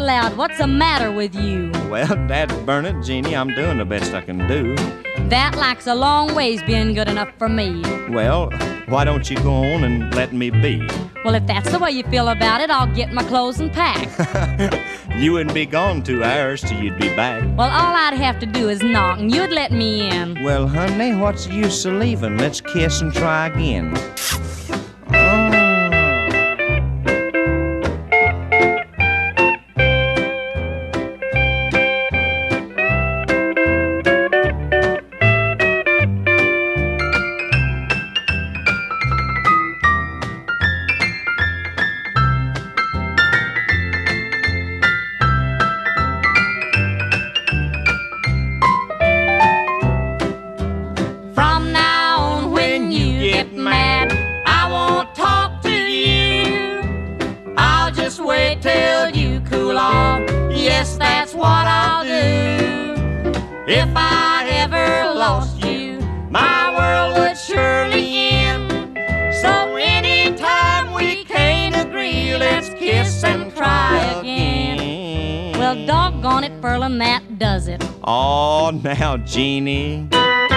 loud, what's the matter with you? Well, Dad, burn it, Jeannie, I'm doing the best I can do. That lacks a long ways being good enough for me. Well, why don't you go on and let me be? Well, if that's the way you feel about it, I'll get my clothes and pack. You wouldn't be gone 2 hours till you'd be back. Well, all I'd have to do is knock and you'd let me in. Well, honey, what's the use of leaving? Let's kiss and try again. Yes, that's what I'll do. If I ever lost you, my world would surely end. So anytime we can't agree, let's kiss and try again. Well, doggone it, Ferlin, that does it. Oh, now, Jeannie.